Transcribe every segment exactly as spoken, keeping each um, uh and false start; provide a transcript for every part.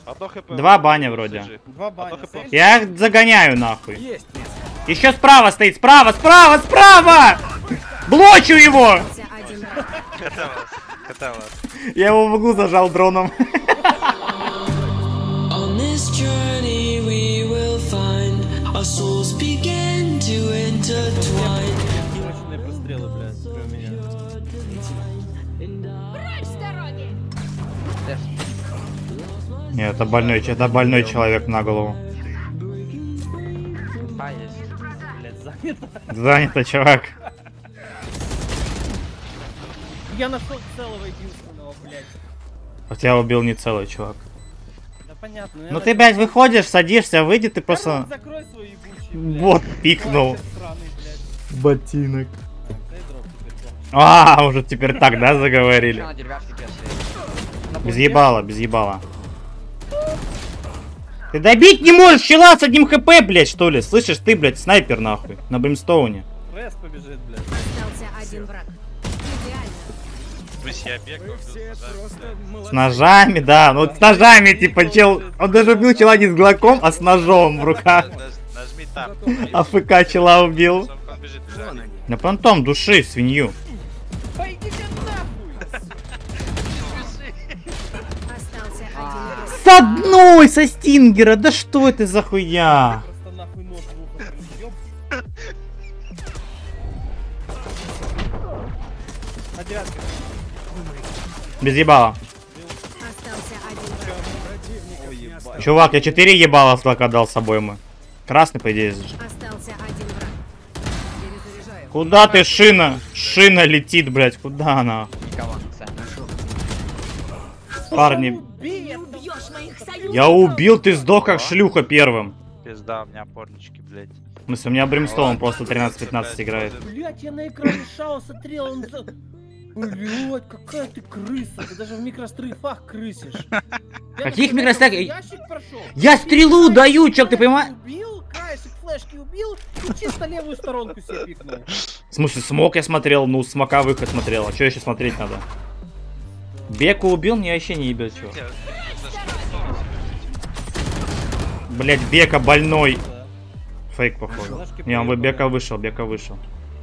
Два баня вроде. Два баня. Я их загоняю нахуй. Еще справа стоит, справа, справа, справа! Блочу его! Я его в углу зажал дроном. Нет, это больной, это больной человек на голову. Занято, чувак. Я нашел целого единственного, блядь. У тебя убил не целый чувак. Да понятно. Ну ты, блядь, выходишь, садишься, выйди, ты просто... Да, закрой свой ебучий, вот, пикнул. Странный, ботинок. А, уже теперь так, да, заговорили? Без ебала, без ебала. Ты добить не можешь, чела с одним хп, блядь, что ли? Слышишь, ты, блядь, снайпер, нахуй, на бримстоуне. Рез побежит, блядь. Остался один враг. С ножами, да, ну с ножами, типа, чел, он даже убил чела не с глоком, а с ножом в руках. АФК чела убил. На понтом души, свинью. С одной, со стингера, да что это за хуйня? Без ебала. Чувак, я четыре ебала с глока дал с собой мы. Красный, по идее, здесь. Куда ты, шина? Шина летит, блядь, куда она? Парни. Я убил, ты сдох как шлюха первым. Пизда, у меня опорнички, блядь. В смысле, у меня Бримстоун просто тринадцать-пятнадцать играет. Блядь, я на экране шау смотрел, он... Блядь, какая ты крыса, ты даже в микрострейфах крысишь. Каких микрострейфах? Я стрелу даю, чё, ты понимаешь? Убил, краешек флешки убил, и чисто левую сторонку себе пикнул. В смысле, смок я смотрел, ну, смока выход смотрел, а что еще смотреть надо? Беку убил, мне вообще не ебет, чего. Блять, Бека больной. Фейк, походу. Не, он бы Бека вышел, Бека вышел.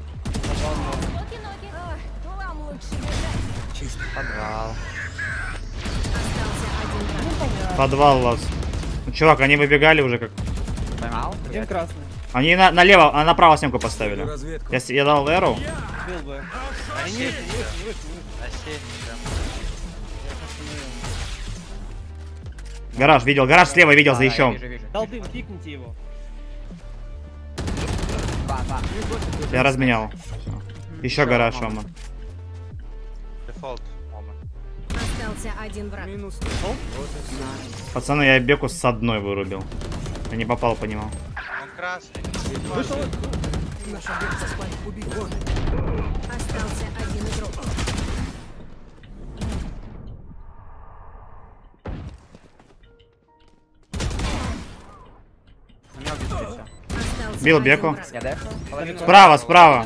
Подвал. Подвал лаз. Ну, чувак, они выбегали уже как. Поймал? Один красный. Они на, налево, а направо снимку поставили. Я, я дал эру. Бил бы. Они выше, выше, выше, выше. Гараж видел, гараж слева видел за ящом. Дал дым, пикните его. Я разменял. Еще гараж, Ома. Дефолт, Ома. Остался один враг. Пацаны, я Беку с одной вырубил. Я не попал по нему. Он красный. Остался один игрок. Бил Беку. Справа, справа.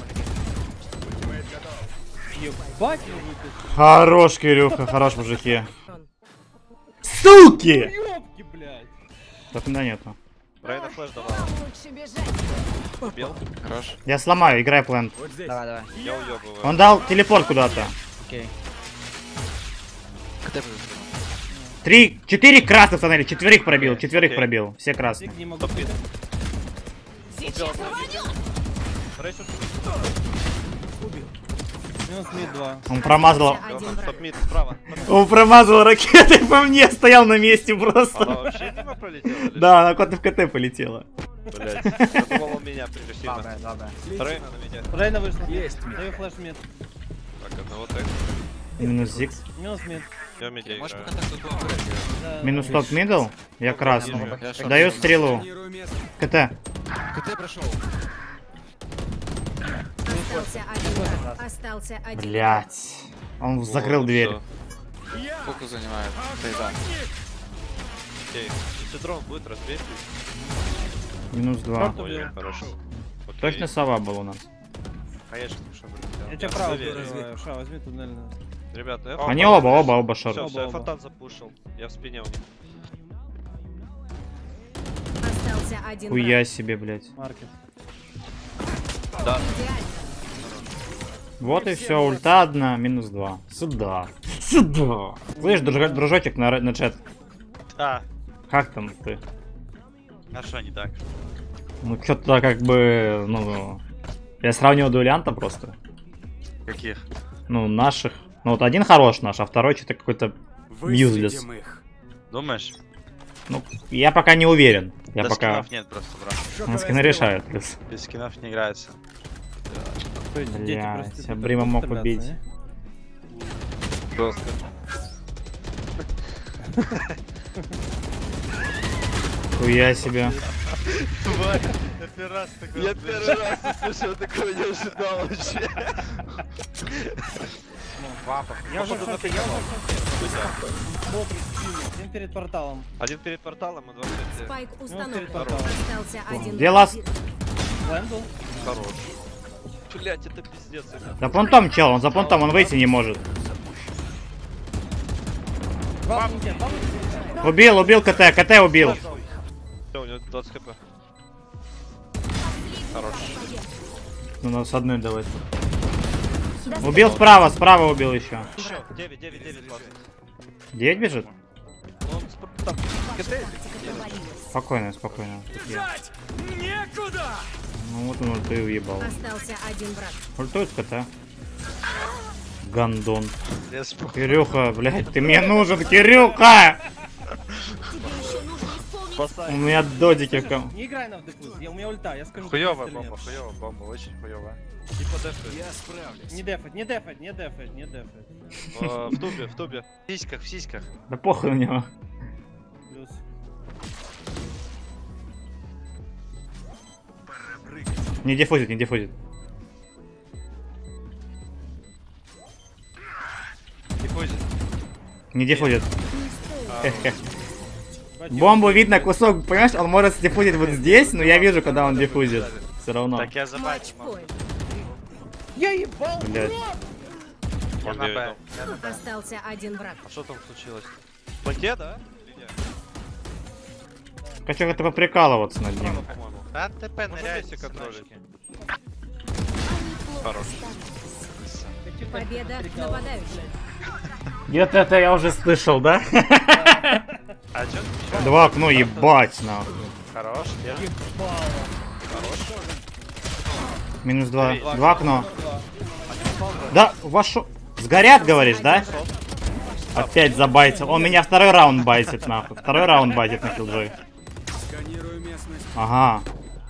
Ебать, Хорош, Кирюха, хорош, мужики. Суки! ёбки, блядь. Так, да нету. Рейна флеш давал. Убил. Хорош. Я сломаю, играй плент. Давай, давай. Я уебываю. Он дал телепорт куда-то. Окей. Три, четыре красных тоннели, четверых пробил, четверых пробил. Все красные. Не могу пить. Минус мид два. Он промазал. Топ-мид справа. Он промазал ракетой по мне, стоял на месте Она просто. вообще мимо пролетела? Да, она куда-то в КТ полетела. Блять. Я думал, он меня превратил. Доброе, доброе. Рейна на меня. Рейна вышла. Есть. Даю флеш мид. Так, одного так. Минус зикс. Минус мид. Я в миде играю. Да. Минус топ мидл. Я красный. Даю стрелу. КТ. КТ прошел. Остался один враг. Остался один. Блять. Он закрыл дверь. Фокус занимает. Тайза. Окей. Если дрон будет, разбейте. Минус два. Понял, хорошо. Окей. Точно сова был у нас. А я сейчас что Я тебя право прикрываю. Ша, возьми туннельную. Ребята, я Они оба, оба, оба шорт. Все, все, я фонтан запушил. Я в спине у них. Остался один Хуя враг. себе, блядь. Маркет. Да. Идеально. Вот и все, ульта одна, минус два. Сюда. Сюда. Слышь, друж- дружочек на, на чат. А, Как там ты? а что не так? Ну, что-то как бы, ну... Я сравнивал дуэлянта просто. Каких? Ну, наших. Ну, вот один хорош наш, а второй что-то какой-то useless. Думаешь? Ну, я пока не уверен. Я Да пока... скинов нет просто, брат. На скины решают, плюс. Без скинов не играется. Бля, себя Брима мог убить. Просто. Хуя себе. Я первый раз такой. Я первый раз слышал, такого не ожидал вообще. Я уже в шоке, я уже в шоке. Смотрит спину. Один перед порталом. Один перед порталом, а два перед... Спайк установлен. перед порталом. Остался один Где ласт? враг. Лэнд был. Хорош. Блять, это пиздец. За понтом чел, он за понтом, он выйти не может. Два пункта, два пункта. Убил, убил КТ, КТ убил. Всё, у него двадцать хп. Хорош. Ну, надо с одной давать. Убил справа, справа убил еще. Еще. девять, девять, девять, двадцать. девять бежит? Ну, он сп- там, КТ. Спокойно, спокойно. Тут я. Ну вот он ульту уебал. Остался один враг. Ультует КТ. Гандон. Я спу- Кирюха, блядь, ты мне нужен, Кирюха! У меня додики в ком. Не играй на вдыху, я у меня ульта, я скажу. Хуёвая ты или бомба, нет. хуёвая бомба, очень хуёвая. Типа дефы. Я справлюсь. Не дефать, не дефать, не дефать, не дефать. В тубе, в тубе. В сиськах, в сиськах. Да похуй у него. Плюс. Не дефузит, не дефузит. Диффузит. Не дефузит. Хе-хе. Бомбу видно, кусок, понимаешь, он может дефузить вот здесь, но я вижу, когда он дефузит. Все равно. Так, я забаню. Матчпоинт. Я ебал, Блядь. бро! Я на Б. Остался один враг. А что там случилось? Пакет, да? Или нет? Хочу как-то поприкалываться над ним. По-моему. А, ТП ныряйся, контролить. Хорош. Победа нападающих. Где-то это я уже слышал, да? А чё? Два окно, ебать, нахуй. Хорош. Я... Минус два. Два окно. Да, вашу... Сгорят, говоришь, да? Опять забайтил. Он меня второй раунд байтит, нахуй. Второй раунд байтит на киллджой. Ага.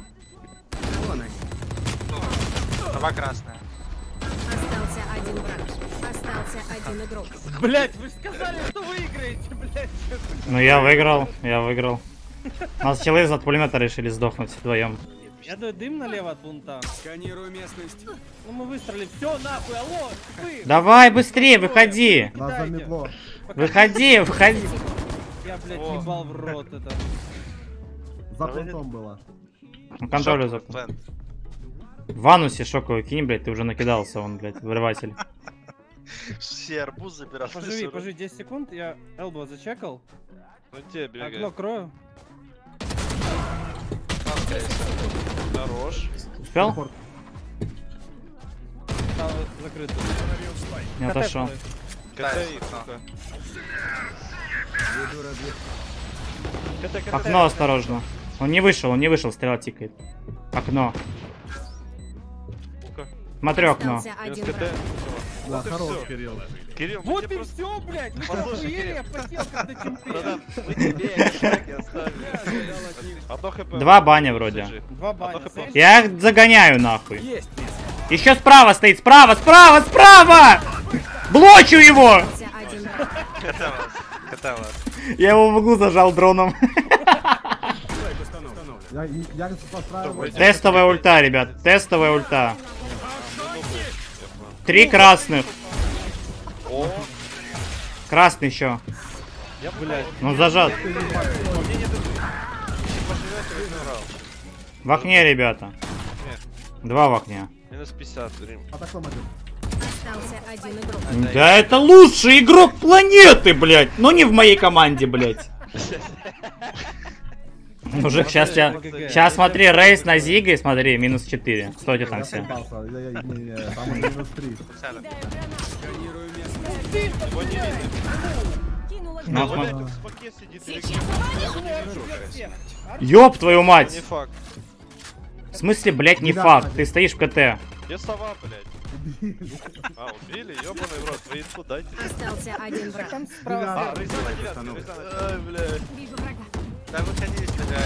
Трава красная. Остался один враг. Остался один игрок. Блять, вы же сказали, что выиграете, блять. Ну я выиграл, я выиграл. У нас челы от пулемета решили сдохнуть вдвоем. Я даю дым налево от пункта. Сканирую местность. Ну мы выстрелили. Все, нахуй, алло, вы. Давай быстрее, выходи. Нас заметло. Выходи, выходи. Я, блядь, О. ебал в рот это. За понтом было. Ну, контролю за... Плент. В анусе шоковый кинь, блядь, ты уже накидался, он, блядь, вырыватель. Все арбуз забирал. Поживи, поживи десять секунд, я элбо зачекал. Ну тебе Окно бегает. крою. Хорош. Успел? Там закрыто. Не отошел. КТ и сука. КТ, КТ. Окно осторожно. Он не вышел, он не вышел, стрела тикает. Окно. Сука. Смотрю окно. Остался Минус один КТ. враг. Да, Вот и хорош, всё. Кирилл. Кирилл, мы Вот тебе и просто... все, блядь. Вы Послушай, охуели, Кирилл. я потел, когда чемпион. Братан, мы тебе хэштеги оставили. Одно хп. Два баня вроде. Держи. Два баня. Одно хп. Я их загоняю нахуй. Есть место. Еще справа стоит, справа, справа, справа! Блочу его! Остался один враг. КТ вас. КТ вас. Я его в углу зажал дроном. Я, я постраиваю. Тестовая ульта, ребят, тестовая ульта. Три красных. О, Красный еще. я, блядь. Ну зажат. В окне, ребята. Два в окне. Минус пятьдесят, Рим. А так один. Остался один игрок. Да это лучший игрок планеты, блядь. Но не в моей команде, блядь. Мужик, сейчас тебя... Сейчас смотри, рейс на Зига и смотри, минус четыре. Стойте там Я все. съебался. Я- я- не- не, Там минус три. Кинула Ну, гранату. смотри. Блядь, в спаке сидит или Сейчас Ёб твою мать! Не факт. В смысле, блядь, не Ребята, факт, ты стоишь в КТ. Где сова, блядь? А, убили? Ёбаный в рот, вы инфу дайте. Остался один враг. Там справа. Ребята, А, рейса на девятке, рейса на- Ай, блядь. Вижу врага. Да выходи, стреляй.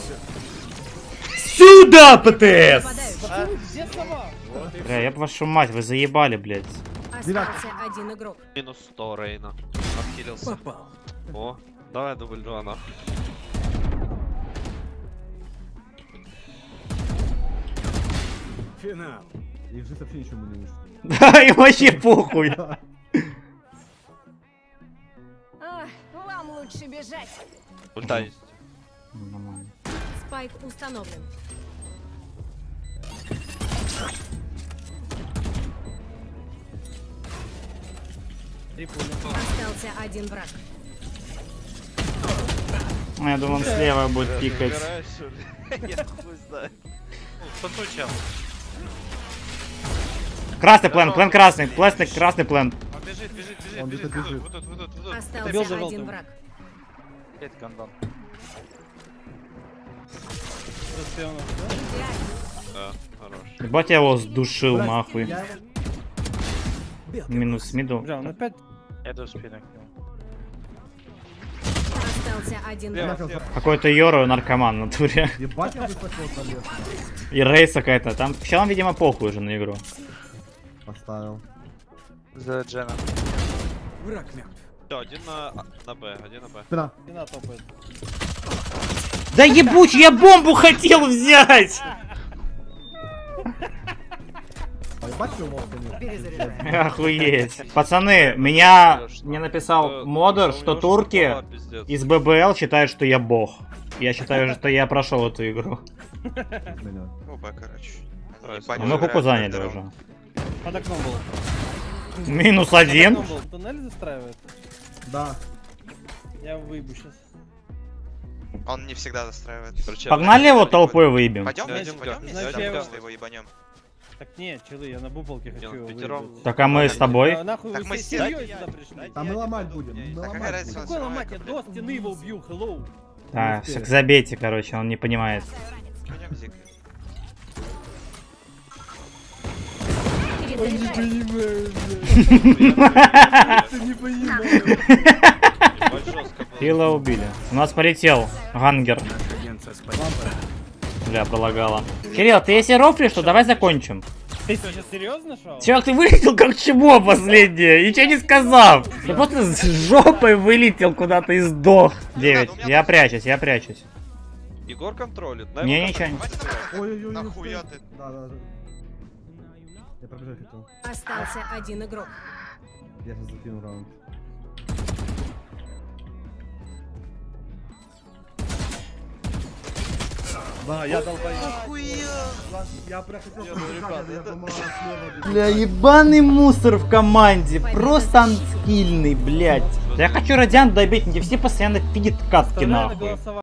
Сюда, ПТС! Попадаю. Пацаны, где сова? Бля, я б вашу мать, вы заебали, блядь. Остался один игрок. Минус сто, Рейна. Отхилился. Попал. О, давай дубль два, нахуй. их же вообще ничего не нужно. Да, и вообще похуй. А, вам лучше бежать. Ульта есть. Нормально. Спайк установлен. Три пули. Остался один враг. Ну, я думаю, он слева будет пикать. Забираешь, что ли? Я хуй знаю. Фанту чел. Красный план, план красный, пластик красный план. Он бежит, бежит, бежит, Он бежит. где-то бежит. Вот тут, вот тут, вот тут. Остался Убил за один желтым. враг. Пять гандон. За спионом, да? Да, хорош. Ебать, я его сдушил, Блядь, нахуй. я- Минус миду. Бля, он опять... Я иду в спину к нему. Остался один Слева, враг. слева. Какой-то Йоро наркоман в натуре. Ебать, я высоко залез. И рейс какая-то. Там челам, видимо, похуй уже на игру. Поставил. За Джена. Все, один на, на Б, один на Б. Спина. Спина топает. Да ебучий, я бомбу хотел взять! А ебать, ты лох, конечно. Охуеть. Пацаны, меня мне написал модер, что турки из ББЛ считают, что я бог. Я считаю, что я прошел эту игру. Меня. Ну, Б, короче. Они не А А поняли, мы хуку играют заняли вдвоем. уже. Под окном был. Минус Под один. окном был. Туннель застраивает. Да. Я выебу сейчас. Он не всегда застраивает. Погнали его толпой выебем. Пойдем Да, вместе, идем, пойдем да. вместе, Значит, да, я- просто его ебанем. Так нет, челы, я на буполке хочу Не, его ну, пятером. выебать. Так а мы с тобой. А нахуй Так вы мы всей с- семьей сюда пришли? Там мы ломать будем. Мы Так какая ломать разница? будем. Какой ломать? Я до стены его убью, hello. А, так забейте, короче, он не понимает. Пойдем, Зик. Перезаряжаю. Ты не понимаешь. Ебать, жестко было. Фила убили. У нас полетел гангер. Бля, пролагало. Кирилл, ты если рофлишь, то давай закончим. Ты сейчас серьезно шел? Чувак, ты вылетел как чмо последнее, ничего не сказав. Ты просто с жопой вылетел куда-то и сдох. Девять. Я прячусь, я прячусь. Егор контролит. на Не, его ничего не. Ой-ой-ой. Нахуя стой. ты? Да, да, да. Я пробежать хотел. Остался один игрок. Я сейчас закину раунд. Да, я долбаю. Я прям хотел побежать, а я думал, она слева. Бля, ебаный мусор в команде. Просто анскильный, блядь. Я хочу радиант добить, мне все постоянно пидят катки Вставляй на нахуй. голосование.